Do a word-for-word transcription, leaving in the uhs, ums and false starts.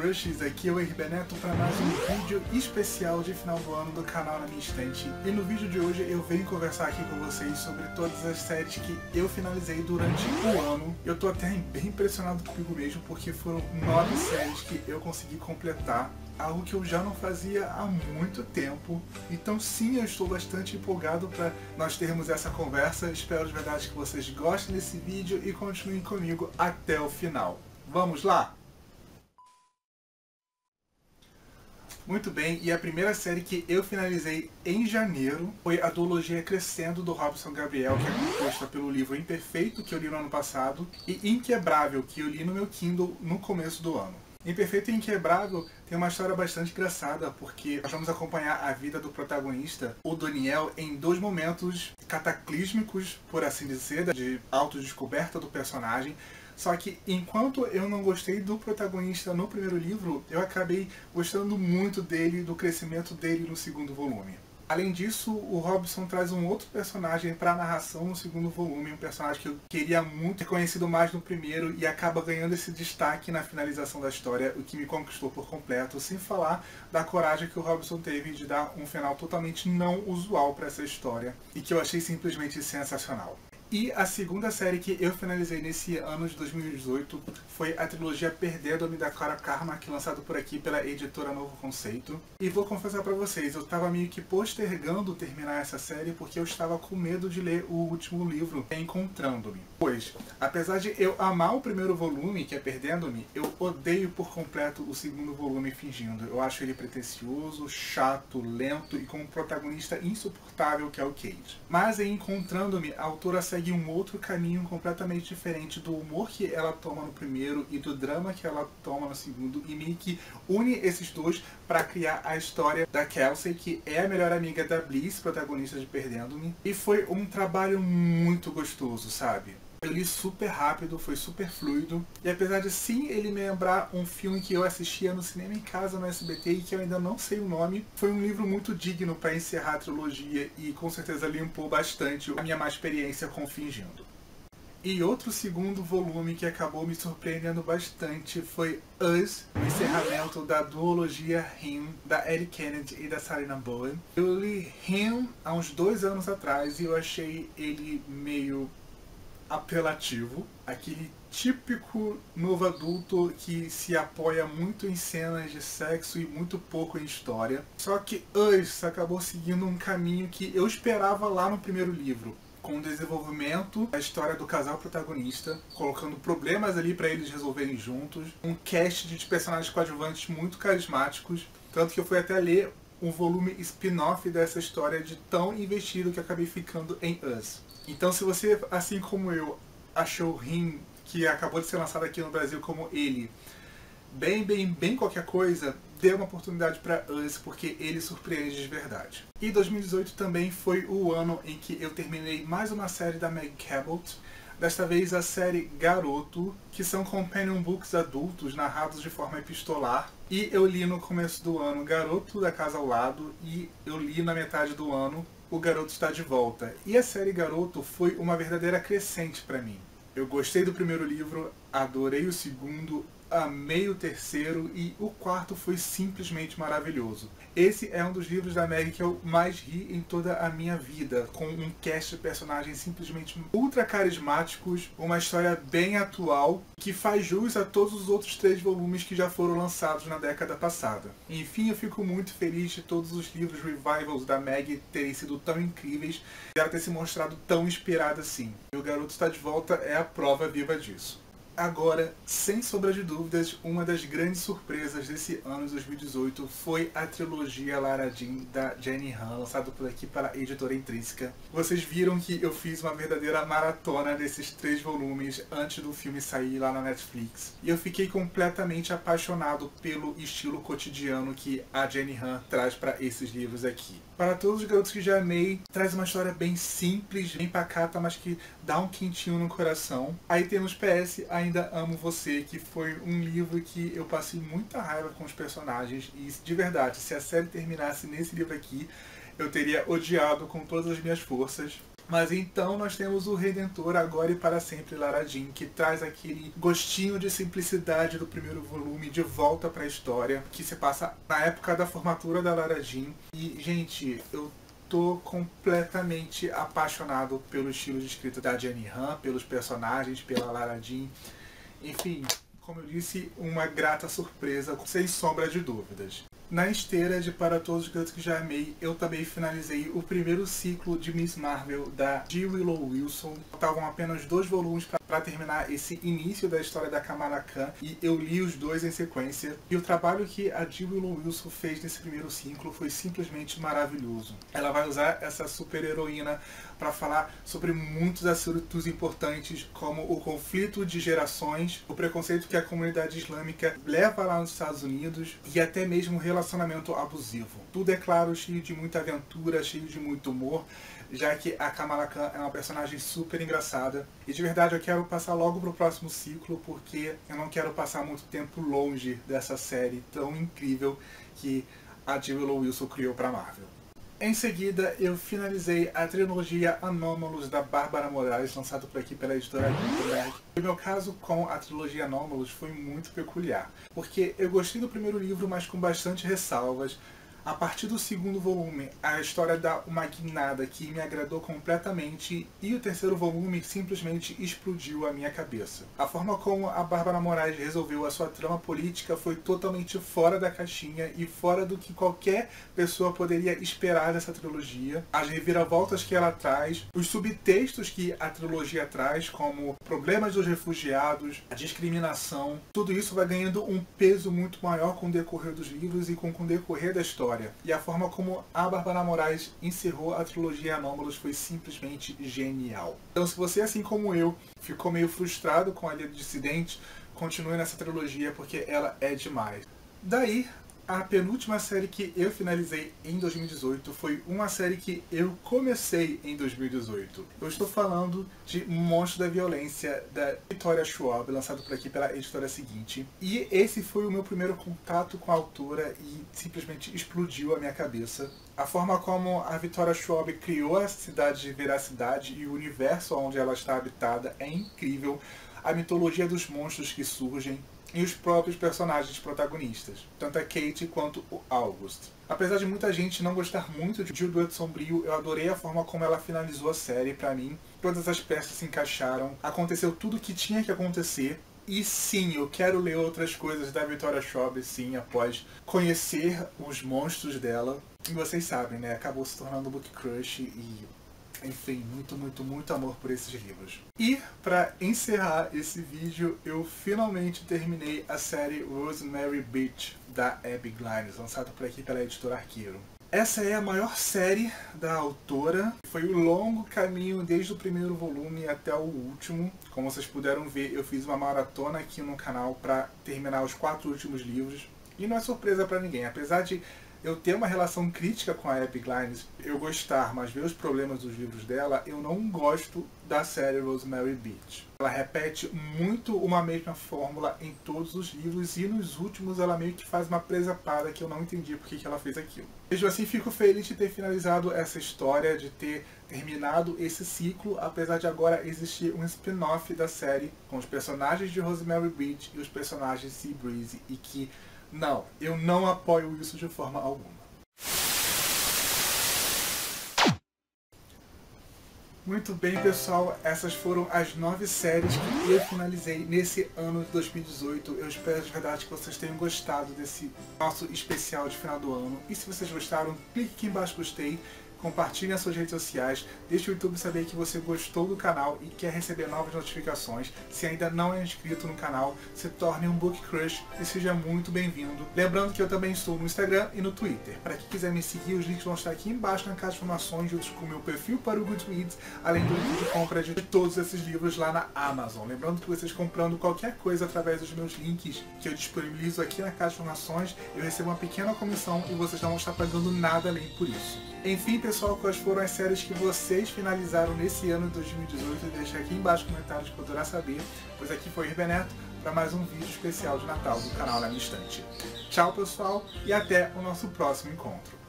Crushes, aqui é o Henrique Beneto para mais um vídeo especial de final do ano do canal Na Minha Estante. E no vídeo de hoje eu venho conversar aqui com vocês sobre todas as séries que eu finalizei durante o ano. Eu tô até bem impressionado comigo mesmo, porque foram nove séries que eu consegui completar, algo que eu já não fazia há muito tempo. Então sim, eu estou bastante empolgado para nós termos essa conversa. Espero de verdade que vocês gostem desse vídeo e continuem comigo até o final. Vamos lá? Muito bem, e a primeira série que eu finalizei em janeiro foi a duologia Crescendo, do Robson Gabriel, que é composta pelo livro Imperfeito, que eu li no ano passado, e Inquebrável, que eu li no meu Kindle no começo do ano. Imperfeito e Inquebrável tem uma história bastante engraçada, porque nós vamos acompanhar a vida do protagonista, o Daniel, em dois momentos cataclísmicos, por assim dizer, de autodescoberta do personagem. Só que enquanto eu não gostei do protagonista no primeiro livro, eu acabei gostando muito dele, do crescimento dele no segundo volume. Além disso, o Robson traz um outro personagem para a narração no segundo volume, um personagem que eu queria muito ter conhecido mais no primeiro e acaba ganhando esse destaque na finalização da história, o que me conquistou por completo, sem falar da coragem que o Robson teve de dar um final totalmente não usual para essa história e que eu achei simplesmente sensacional. E a segunda série que eu finalizei nesse ano de dois mil e dezoito foi a trilogia Perdendo-me, da Clara Carmack, lançado por aqui pela editora Novo Conceito. E vou confessar pra vocês, eu estava meio que postergando terminar essa série porque eu estava com medo de ler o último livro, Encontrando-me. Pois, apesar de eu amar o primeiro volume, que é Perdendo-me, eu odeio por completo o segundo volume, Fingindo. Eu acho ele pretensioso, chato, lento e com um protagonista insuportável que é o Cage. Mas em Encontrando-me, a autora segue um outro caminho completamente diferente do humor que ela toma no primeiro e do drama que ela toma no segundo, e meio que une esses dois para criar a história da Kelsey, que é a melhor amiga da Bliss, protagonista de Perdendo-me. E foi um trabalho muito gostoso, sabe? Eu li super rápido, foi super fluido, e apesar de sim ele me lembrar um filme que eu assistia no cinema em casa no S B T e que eu ainda não sei o nome, foi um livro muito digno para encerrar a trilogia e com certeza limpou bastante a minha má experiência com Fingindo. E outro segundo volume que acabou me surpreendendo bastante foi Us, o encerramento da duologia Him, da Ellie Kennedy e da Sarina Bowen. Eu li Him há uns dois anos atrás e eu achei ele meio apelativo, aquele típico novo adulto que se apoia muito em cenas de sexo e muito pouco em história. Só que Us acabou seguindo um caminho que eu esperava lá no primeiro livro, com o desenvolvimento da história do casal protagonista, colocando problemas ali para eles resolverem juntos, um cast de personagens coadjuvantes muito carismáticos, tanto que eu fui até ler um volume spin-off dessa história de tão investido que eu acabei ficando em Us. Então, se você, assim como eu, achou Him, que acabou de ser lançado aqui no Brasil como Ele, bem, bem, bem qualquer coisa, dê uma oportunidade para Us, porque ele surpreende de verdade. E dois mil e dezoito também foi o ano em que eu terminei mais uma série da Meg Cabot, desta vez a série Garoto, que são companion books adultos narrados de forma epistolar. E eu li no começo do ano Garoto da Casa ao Lado, e eu li na metade do ano O Garoto Está de Volta. E a série Garoto foi uma verdadeira crescente para mim. Eu gostei do primeiro livro, adorei o segundo, amei o terceiro e o quarto foi simplesmente maravilhoso. Esse é um dos livros da Meg que eu mais ri em toda a minha vida, com um cast de personagens simplesmente ultra carismáticos, uma história bem atual, que faz jus a todos os outros três volumes que já foram lançados na década passada. Enfim, eu fico muito feliz de todos os livros revivals da Meg terem sido tão incríveis e ela ter se mostrado tão inspirada assim. E O Garoto Está de Volta é a prova viva disso. Agora, sem sombra de dúvidas, uma das grandes surpresas desse ano de dois mil e dezoito foi a trilogia Lara Jean, da Jenny Han, lançada por aqui pela editora Intrínseca. Vocês viram que eu fiz uma verdadeira maratona desses três volumes antes do filme sair lá na Netflix. E eu fiquei completamente apaixonado pelo estilo cotidiano que a Jenny Han traz para esses livros aqui. Para todos os garotos que já amei, traz uma história bem simples, bem pacata, mas que dá um quentinho no coração. Aí temos P S Ainda Amo Você, que foi um livro que eu passei muita raiva com os personagens. E de verdade, se a série terminasse nesse livro aqui, eu teria odiado com todas as minhas forças. Mas então nós temos o Redentor agora e para sempre, Lara Jean, que traz aquele gostinho de simplicidade do primeiro volume de volta para a história, que se passa na época da formatura da Lara Jean. E, gente, eu tô completamente apaixonado pelo estilo de escrita da Jenny Han, pelos personagens, pela Lara Jean. Enfim, como eu disse, uma grata surpresa, sem sombra de dúvidas. Na esteira de Para Todos os Garotos que Já Amei, eu também finalizei o primeiro ciclo de Miss Marvel da G. Willow Wilson. Faltavam apenas dois volumes para terminar esse início da história da Kamala Khan e eu li os dois em sequência. E o trabalho que a G. Willow Wilson fez nesse primeiro ciclo foi simplesmente maravilhoso. Ela vai usar essa super heroína para falar sobre muitos assuntos importantes, como o conflito de gerações, o preconceito que a comunidade islâmica leva lá nos Estados Unidos e até mesmo o relacionamento abusivo. Tudo, é claro, cheio de muita aventura, cheio de muito humor, já que a Kamala Khan é uma personagem super engraçada. E de verdade eu quero passar logo pro próximo ciclo, porque eu não quero passar muito tempo longe dessa série tão incrível que a G. Willow Wilson criou para Marvel. Em seguida, eu finalizei a trilogia Anômalos da Bárbara Morales, lançado por aqui pela editora Gutenberg. O meu caso com a trilogia Anômalos foi muito peculiar, porque eu gostei do primeiro livro, mas com bastante ressalvas. A partir do segundo volume, a história dá uma guinada que me agradou completamente e o terceiro volume simplesmente explodiu a minha cabeça. A forma como a Bárbara Morales resolveu a sua trama política foi totalmente fora da caixinha e fora do que qualquer pessoa poderia esperar dessa trilogia. As reviravoltas que ela traz, os subtextos que a trilogia traz, como problemas dos refugiados, a discriminação, tudo isso vai ganhando um peso muito maior com o decorrer dos livros e com o decorrer da história. E a forma como a Bárbara Morales encerrou a trilogia Anômalos foi simplesmente genial. Então, se você, assim como eu, ficou meio frustrado com a Ilha do Dissidente, continue nessa trilogia porque ela é demais. Daí, a penúltima série que eu finalizei em dois mil e dezoito foi uma série que eu comecei em dois mil e dezoito. Eu estou falando de Monstros da Violência, da Victoria Schwab, lançado por aqui pela editora Seguinte. E esse foi o meu primeiro contato com a autora e simplesmente explodiu a minha cabeça. A forma como a Victoria Schwab criou a cidade de veracidade e o universo onde ela está habitada é incrível. A mitologia dos monstros que surgem, e os próprios personagens protagonistas, tanto a Kate quanto o August. Apesar de muita gente não gostar muito de O Dueto Sombrio, eu adorei a forma como ela finalizou a série. Pra mim, todas as peças se encaixaram, aconteceu tudo o que tinha que acontecer. E sim, eu quero ler outras coisas da Victoria Schwab, sim, após conhecer os monstros dela. E vocês sabem, né, acabou se tornando book crush e... enfim, muito, muito, muito amor por esses livros. E, para encerrar esse vídeo, eu finalmente terminei a série Rosemary Beach, da Abby Glines, lançada por aqui pela editora Arqueiro. Essa é a maior série da autora. Foi um longo caminho desde o primeiro volume até o último. Como vocês puderam ver, eu fiz uma maratona aqui no canal para terminar os quatro últimos livros. E não é surpresa para ninguém, apesar de eu ter uma relação crítica com a Abby Glines, eu gostar, mas ver os problemas dos livros dela, eu não gosto da série Rosemary Beach. Ela repete muito uma mesma fórmula em todos os livros e nos últimos ela meio que faz uma presepada que eu não entendi porque que ela fez aquilo. Mesmo assim, fico feliz de ter finalizado essa história, de ter terminado esse ciclo, apesar de agora existir um spin-off da série com os personagens de Rosemary Beach e os personagens de Sea Breeze e que não, eu não apoio isso de forma alguma. Muito bem, pessoal, essas foram as nove séries que eu finalizei nesse ano de dois mil e dezoito. Eu espero de verdade que vocês tenham gostado desse nosso especial de final do ano. E se vocês gostaram, clique aqui embaixo gostei. Compartilhe nas suas redes sociais, deixe o YouTube saber que você gostou do canal e quer receber novas notificações. Se ainda não é inscrito no canal, se torne um Book Crush e seja muito bem-vindo. Lembrando que eu também estou no Instagram e no Twitter. Para quem quiser me seguir, os links vão estar aqui embaixo na caixa de informações, juntos com o meu perfil para o Goodreads, além do link de compra de todos esses livros lá na Amazon. Lembrando que vocês comprando qualquer coisa através dos meus links que eu disponibilizo aqui na caixa de informações, eu recebo uma pequena comissão e vocês não vão estar pagando nada além por isso. Enfim, pessoal, quais foram as séries que vocês finalizaram nesse ano de dois mil e dezoito? Deixa aqui embaixo nos comentários que eu adorar saber, pois aqui foi Herber Neto para mais um vídeo especial de Natal do canal Na Minha Estante. Tchau, pessoal, e até o nosso próximo encontro.